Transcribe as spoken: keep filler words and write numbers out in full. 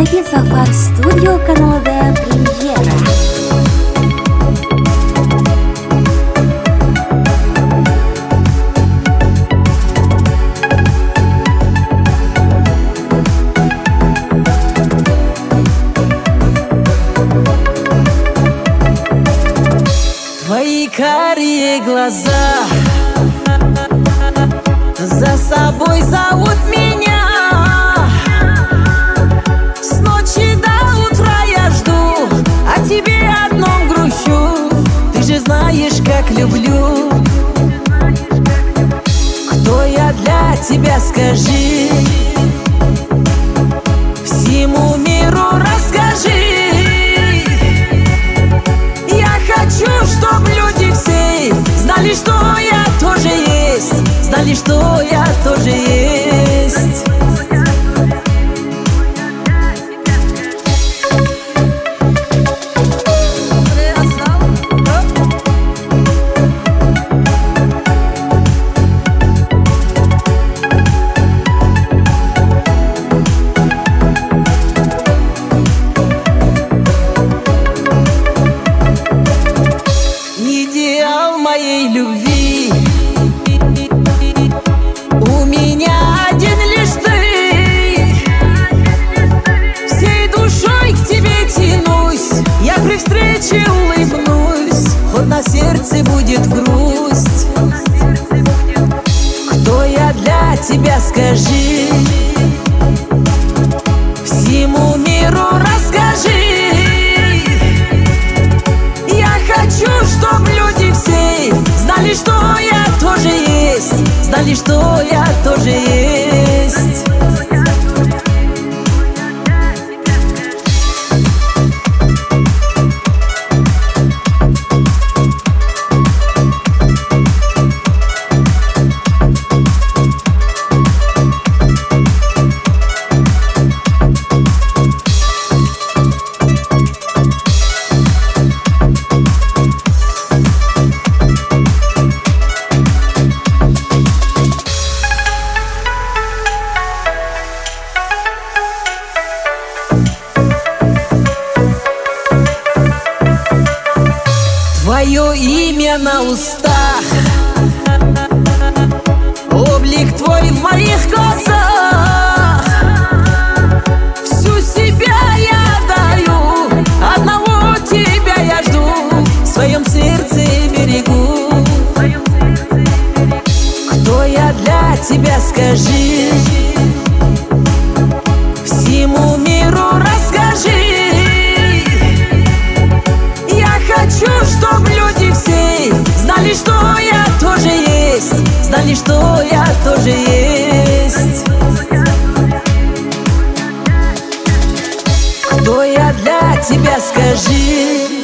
Леги Сафар Студио, Канада, премьера. Твои карие глаза за собой зовут меня. С ночи до утра я жду, о тебе одном грущу. Ты же знаешь, как люблю. Кто я для тебя, скажи, всему миру расскажи. Хочу, чтоб люди все знали, что я тоже есть, знали, что я тоже есть. Идеал моей любви у меня один лишь ты. Всей душой к тебе тянусь, я при встрече улыбнусь, хоть на сердце будет грусть. Кто я для тебя, скажи, всему миру расскажи. Хочу, чтоб люди все знали, что я тоже есть, знали, что я тоже есть. Твое имя на устах, облик твой в моих глазах. Всю себя я даю, одного тебя я жду, в своем сердце берегу. Кто я для тебя, скажи, всему миру расскажи. Хочу, чтоб люди все знали, что я тоже есть, знали, что я тоже есть. Кто я для тебя, скажи.